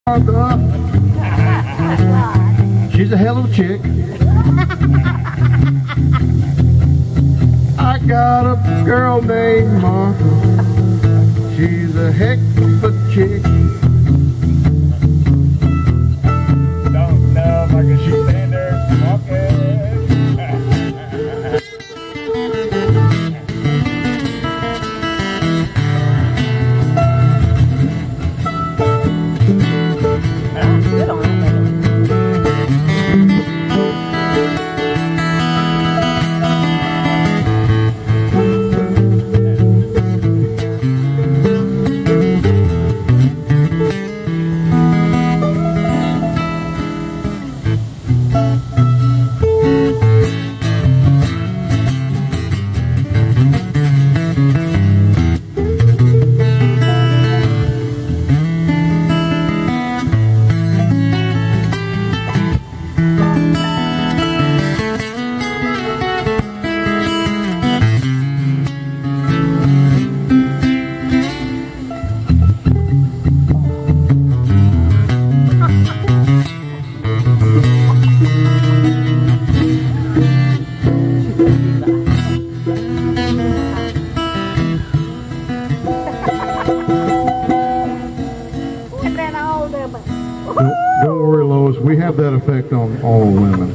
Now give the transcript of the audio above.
She's a hell of a chick. I got a girl named Martha. She's a heck of a chick. Don't know if I can stand there smoking. Good on it. Don't worry, Lois. We have that effect on all women.